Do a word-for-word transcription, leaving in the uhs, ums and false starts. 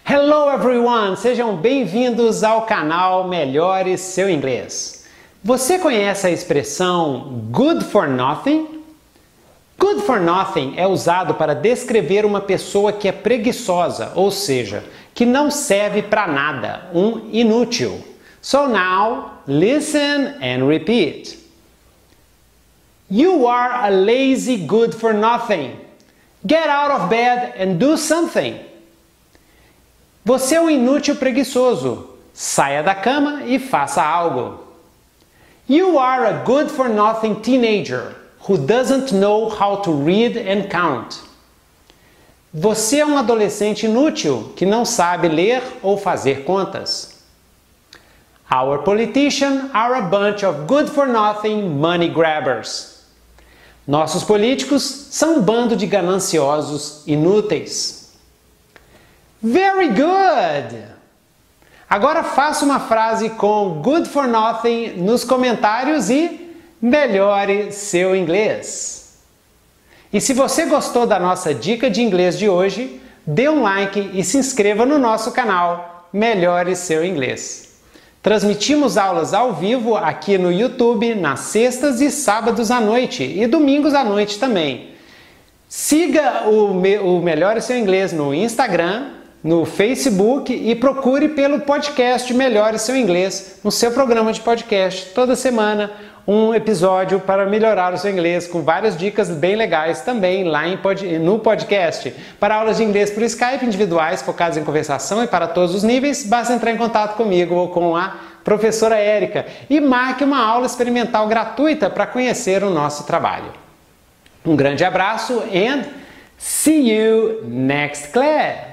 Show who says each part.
Speaker 1: Hello everyone! Sejam bem-vindos ao canal Melhore Seu Inglês. Você conhece a expressão good for nothing? Good for nothing é usado para descrever uma pessoa que é preguiçosa, ou seja, que não serve para nada, um inútil. So now, listen and repeat. You are a lazy good for nothing. Get out of bed and do something. Você é um inútil preguiçoso. Saia da cama e faça algo. You are a good for nothing teenager who doesn't know how to read and count. Você é um adolescente inútil que não sabe ler ou fazer contas. Our politicians are a bunch of good for nothing money grabbers. Nossos políticos são um bando de gananciosos inúteis. Very good! Agora faça uma frase com good for nothing nos comentários e melhore seu inglês. E se você gostou da nossa dica de inglês de hoje, dê um like e se inscreva no nosso canal Melhore Seu Inglês. Transmitimos aulas ao vivo aqui no YouTube nas sextas e sábados à noite e domingos à noite também. Siga o, Me- o Melhore Seu Inglês no Instagram, no Facebook e procure pelo podcast Melhore Seu Inglês no seu programa de podcast. Toda semana um episódio para melhorar o seu inglês com várias dicas bem legais também lá em pod... no podcast. Para aulas de inglês por Skype individuais focadas em conversação e para todos os níveis, basta entrar em contato comigo ou com a professora Érica e marque uma aula experimental gratuita para conhecer o nosso trabalho. Um grande abraço and see you next class!